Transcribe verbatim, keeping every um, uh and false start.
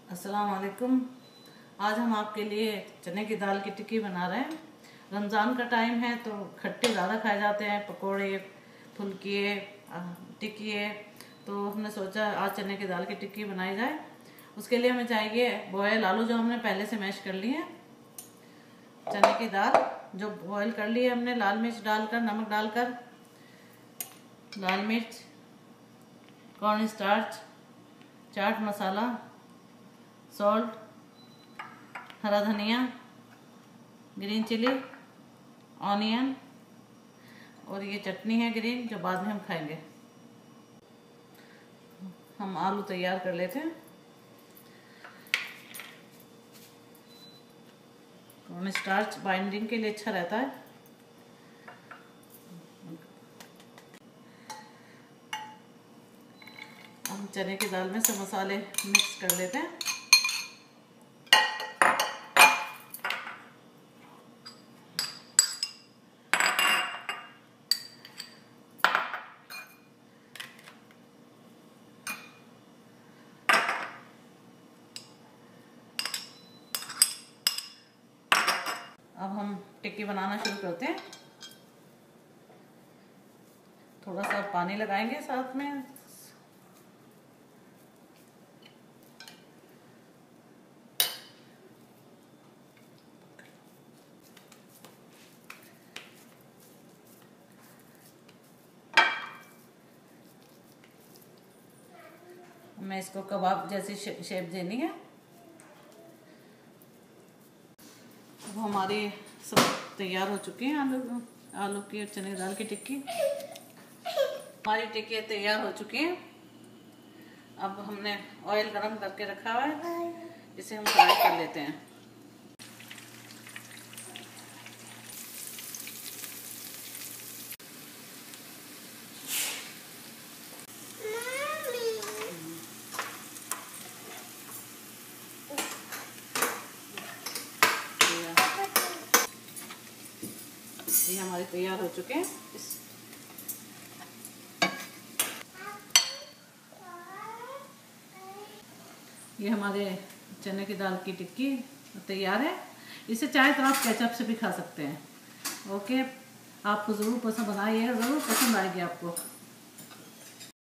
अस्सलाम वालेकुम। आज हम आपके लिए चने की दाल की टिक्की बना रहे हैं। रमज़ान का टाइम है तो खट्टे ज़्यादा खाए जाते हैं, पकोड़े, फुल्किए, टिक्की। तो हमने सोचा आज चने की दाल की टिक्की बनाई जाए। उसके लिए हमें चाहिए बॉयल आलू, जो हमने पहले से मैश कर लिए हैं। चने की दाल जो बॉयल कर ली है हमने, लाल मिर्च डालकर, नमक डालकर, लाल मिर्च, corn starch, chaat masala, salt, हरा धनिया, ग्रीन चिली, ऑनियन और ये चटनी है ग्रीन, जो बाद में हम खाएंगे। हम आलू तैयार कर लेते हैं। कॉर्न स्टार्च बाइंडिंग के लिए अच्छा रहता है। हम चने की दाल में सब मसाले मिक्स कर लेते हैं। अब हम टिक्की बनाना शुरू करते हैं। थोड़ा सा पानी लगाएंगे साथ में। हमें इसको कबाब जैसी शेप देनी है। अब हमारी सब तैयार हो चुकी हैं आलू आलू की और चने की दाल की टिक्की। हमारी टिक्की तैयार हो चुकी है। अब हमने ऑयल गरम करके रखा हुआ है, इसे हम फ्राई कर लेते हैं। ये हमारे तैयार हो चुके हैं। ये हमारे चने की दाल की टिक्की तैयार है। इसे चाहे तो आप केचप से भी खा सकते हैं। ओके, आपको ज़रूर पसंद बनाइएगा, ज़रूर पसंद आएगी आपको।